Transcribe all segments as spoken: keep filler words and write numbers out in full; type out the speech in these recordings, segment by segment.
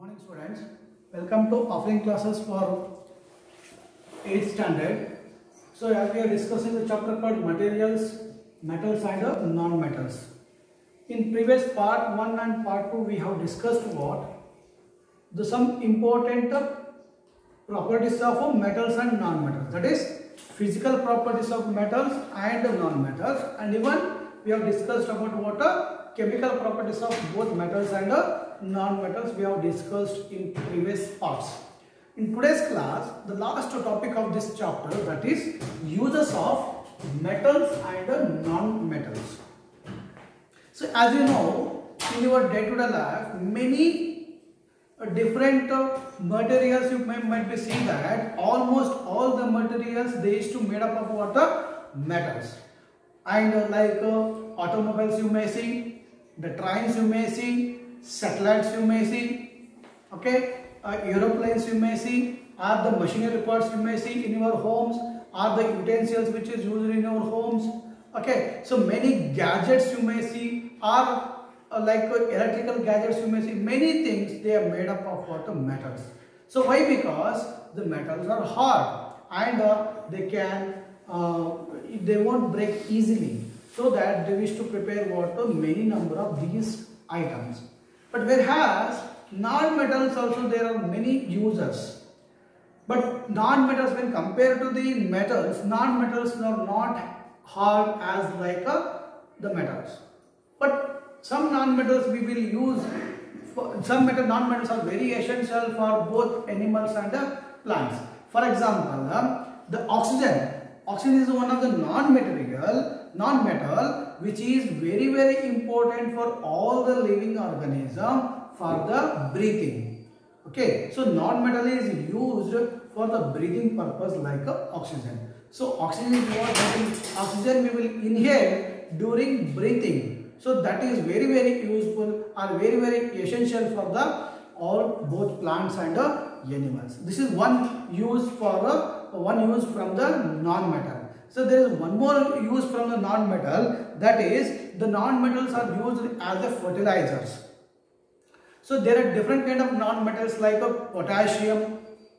Morning students, welcome to offline classes for eighth standard. So as we are discussing the chapter called materials, metals and uh, non-metals. In previous part one and part two we have discussed what the some important uh, properties of uh, metals and non-metals, that is physical properties of metals and uh, non-metals, and even we have discussed about what uh, chemical properties of both metals and uh, non-metals we have discussed in previous parts. In today's class, the last topic of this chapter, that is uses of metals and uh, non-metals. So as you know, in your day-to-day life, many uh, different uh, materials you may, might be seeing that almost all the materials they used to made up of what uh, metals. And uh, like uh, automobiles you may see, the trains you may see, satellites you may see, okay, uh, aeroplanes you may see, or the machinery parts you may see in your homes, or the utensils which is used in your homes, okay. So many gadgets you may see, or uh, like uh, electrical gadgets you may see, many things they are made up of what? Metals. So why? Because the metals are hard and uh, they can, uh, they won't break easily. So that they wish to prepare what? Many number of these items. But whereas non-metals also there are many uses. But non-metals when compared to the metals, non-metals are not hard as like uh, the metals. But some non-metals we will use, for, some metal non-metals are very essential for both animals and uh, plants. For example, uh, the oxygen. Oxygen is one of the non-material, non-metal which is very very important for all the living organism for the breathing. Okay, so non-metal is used for the breathing purpose like uh, oxygen. So oxygen is what? Oxygen we will inhale during breathing. So that is very very useful or very very essential for the all both plants and uh, animals. This is one use for uh, one use from the non-metal. So there is one more use from the non-metal, that is the non-metals are used as the fertilizers. So there are different kind of non-metals like uh, potassium,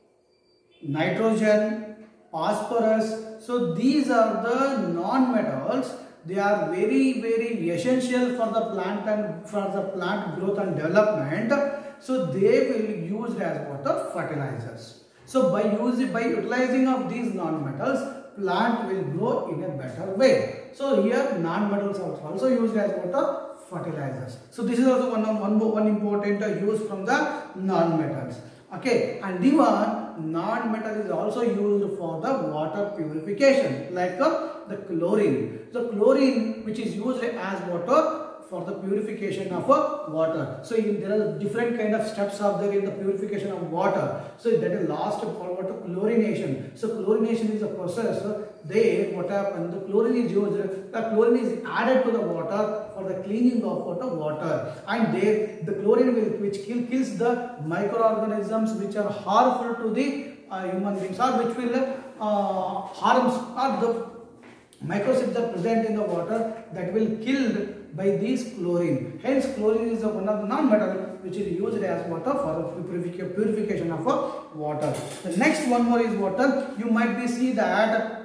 nitrogen, phosphorus. So these are the non-metals. They are very very essential for the plant and for the plant growth and development. So they will use as what? Fertilizers. So by using by utilizing of these non-metals, plant will grow in a better way. So here non-metals are also used as what? Fertilizers. So this is also one one one important use from the non-metals. Okay, and even non-metal is also used for the water purification, like uh, the chlorine. The chlorine which is used as water for the purification of uh, water. So in, there are different kind of steps are there in the purification of water. So that is last called what? Chlorination. So chlorination is a process. Uh, they what happens? The chlorine is used. The chlorine is added to the water for the cleaning of water. Water, and they the chlorine will which kill, kills the microorganisms which are harmful to the uh, human beings, or which will uh, harms or the microbes are present in the water that will killed by this chlorine. Hence chlorine is one of the non-metal which is used as water for the purification of water. The next one more is water. You might be see that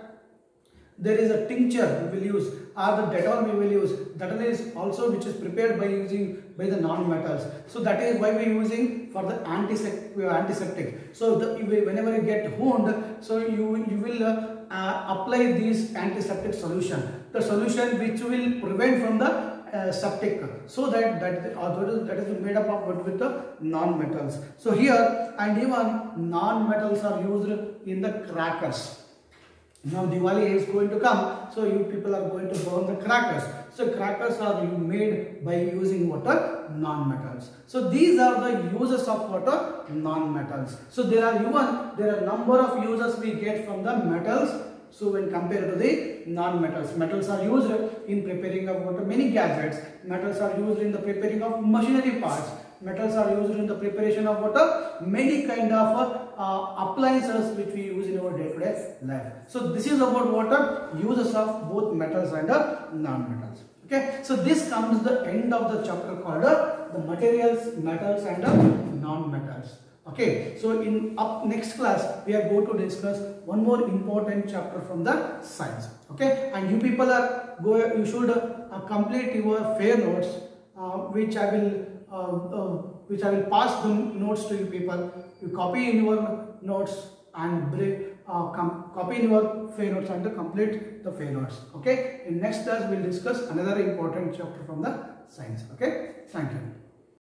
there is a tincture we will use, or the Dettol we will use. Dettol is also which is prepared by using by the non-metals. So that is why we are using for the antiseptic. antiseptic. So the, whenever you get wound, so you you will uh, uh, apply this antiseptic solution. The solution which will prevent from the uh, septic. So that that, uh, that is made up of with the non-metals. So here and even non-metals are used in the crackers. Now Diwali is going to come, so you people are going to burn the crackers. So crackers are made by using water non-metals. So these are the uses of water non-metals. So there are even there are number of uses we get from the metals. So when compared to the non-metals, metals are used in preparing of water many gadgets. Metals are used in the preparing of machinery parts. Metals are used in the preparation of water many kind of uh, appliances which we use in our day-to-day life. So this is about water uses of both metals and uh, non-metals. Okay, so this comes the end of the chapter called uh, the materials, metals and uh, non-metals. Okay, so in up next class we are going to discuss one more important chapter from the science. Okay, and you people are go you should uh, complete your fair notes, uh, which I will uh, uh, which I will pass the notes to you people. You copy in your notes and break, uh, copy in your fair notes and complete the fair notes. Okay, in next class we will discuss another important chapter from the science. Okay, thank you.